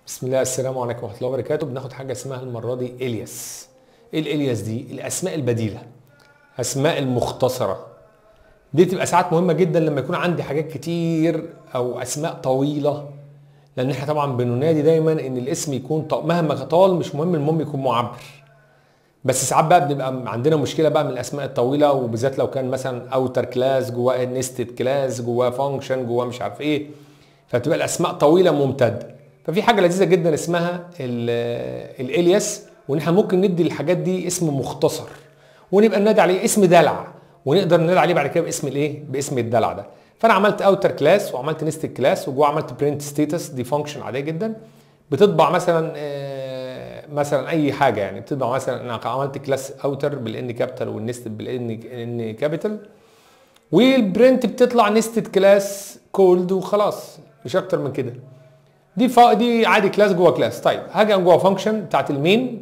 بسم الله، السلام عليكم ورحمه الله وبركاته. بناخد حاجه اسمها المره دي الياس. ايه الالياس دي؟ الاسماء البديله، اسماء المختصره. دي تبقى ساعات مهمه جدا لما يكون عندي حاجات كتير او اسماء طويله، لان احنا طبعا بننادي دايما ان الاسم يكون مهما طال مش مهم، المهم يكون معبر. بس ساعات بقى بنبقى عندنا مشكله بقى من الاسماء الطويله، وبالذات لو كان مثلا اوتر كلاس جواه نستد كلاس جواه فانكشن جواه مش عارف ايه، فتبقى الاسماء طويله ممتده. ففي حاجه لذيذه جدا اسمها الالياس، وان احنا ممكن ندي الحاجات دي اسم مختصر، ونبقى ننادي عليه اسم دلع، ونقدر ننادي عليه بعد كده باسم الايه؟ باسم الدلع ده. فانا عملت اوتر كلاس وعملت نستد كلاس وجوه عملت برنت ستيتس، دي فانكشن عاديه جدا بتطبع مثلا اي حاجه، يعني بتطبع مثلا انا عملت كلاس اوتر بالان كابيتال والنستد بالان كابيتال، والبرنت بتطلع نستد كلاس كولد وخلاص، مش اكتر من كده. دي عادي كلاس جوه كلاس. طيب هاجي جوه فانكشن بتاعت المين،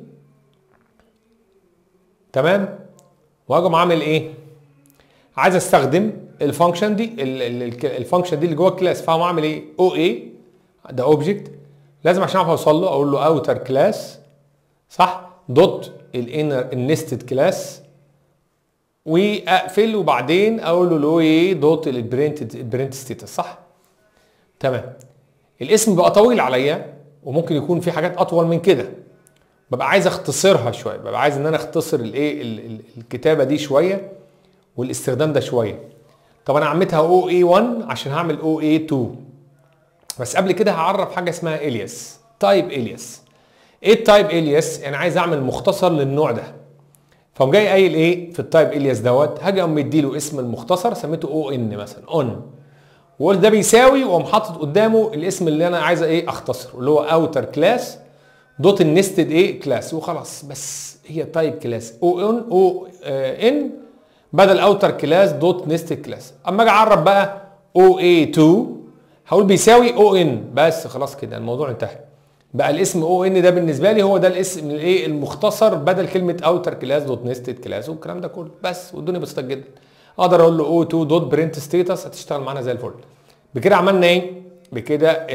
تمام، وهاجي عامل ايه؟ عايز استخدم الفانكشن دي، الفانكشن دي اللي جوه الكلاس، فاهم اعمل ايه؟ او اي ده اوبجكت، لازم عشان اعرف اوصل له اقول له اوتر كلاس، صح، دوت الانر النستد كلاس، واقفل وبعدين اقول له ايه؟ دوت البرنت ستيتس، صح؟ تمام. الاسم بقى طويل عليا وممكن يكون في حاجات اطول من كده، ببقى عايز اختصرها شويه، ببقى عايز ان انا اختصر الايه الكتابه دي شويه والاستخدام ده شويه. طب انا عملتها او اي 1 عشان هعمل او اي 2، بس قبل كده هعرف حاجه اسمها الياس، تايب الياس. ايه التايب الياس؟ يعني عايز اعمل مختصر للنوع ده، فقوم جاي قايل ايه في التايب الياس دوت؟ هاجي اقوم مديله اسم المختصر سميته او ان مثلا اون، وقلت ده بيساوي، واقوم حاطط قدامه الاسم اللي انا عايز ايه؟ اختصره، اللي هو اوتر كلاس دوت النستد ايه؟ كلاس، وخلاص. بس هي تايب كلاس او ان بدل اوتر كلاس دوت نستد كلاس. اما اجي اعرب بقى او اي 2 هقول بيساوي او ان، بس خلاص كده الموضوع انتهى. بقى الاسم او ان ده بالنسبه لي هو ده الاسم الايه؟ المختصر، بدل كلمه اوتر كلاس دوت نستد كلاس والكلام ده كله، بس والدنيا بسيطه جدا. اقدر اقول له او 2 دوت برنت ستيتس، هتشتغل معانا زي الفل. بكده عملنا ايه؟ بكده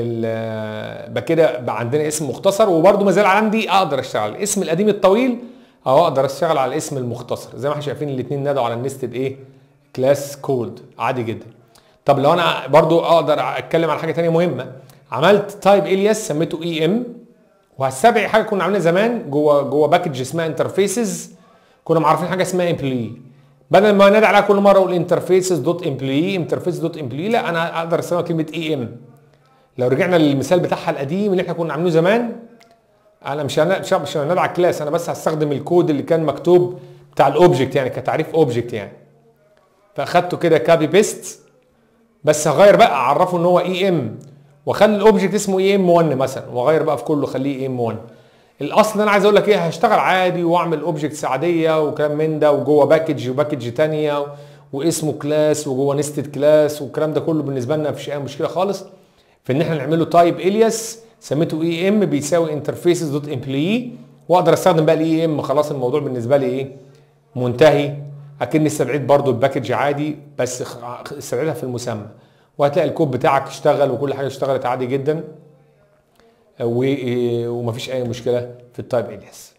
بقى عندنا اسم مختصر، وبرده ما زال عندي اقدر اشتغل على الاسم القديم الطويل، او اقدر اشتغل على الاسم المختصر. زي ما احنا شايفين الاثنين نادوا على النستد ايه؟ كلاس كولد، عادي جدا. طب لو انا برضو اقدر اتكلم على حاجه ثانيه مهمه، عملت تايب الياس سميته اي ام، وهستبعد حاجه كنا عاملينها زمان جوه باكج اسمها انترفيسز، كنا معرفين حاجه اسمها امبلوي، بدل ما انادي عليها كل مره اقول انترفيسز دوت امبلوي انترفيس دوت امبلوي، لا انا اقدر استخدم كلمه اي ام. لو رجعنا للمثال بتاعها القديم اللي احنا كنا عاملينه زمان، انا مش هنادي على الكلاس، انا بس هستخدم الكود اللي كان مكتوب بتاع الاوبجكت، يعني كتعريف اوبجكت يعني. فاخدته كده كابي بيست، بس هغير بقى اعرفه ان هو اي ام، واخلي الاوبجكت اسمه اي ام 1 مثلا، واغير بقى في كله خليه اي ام 1. الاصل انا عايز اقول لك ايه؟ هشتغل عادي واعمل اوبجكتس عاديه وكلام من ده، وجوه باكج وباكج ثانيه واسمه كلاس وجوه نستد كلاس والكلام ده كله، بالنسبه لنا مفيش اي مشكله خالص في ان احنا نعمله تايب الياس سميته اي ام بيساوي انترفيسز دوت امبلوي، واقدر استخدم بقى الاي ام. خلاص الموضوع بالنسبه لي ايه؟ منتهي، اكني استدعيت برضو الباكج عادي، بس استدعيتها في المسمى، وهتلاقي الكود بتاعك اشتغل وكل حاجه اشتغلت عادي جدا، ومفيش اي مشكله في التايب الياس.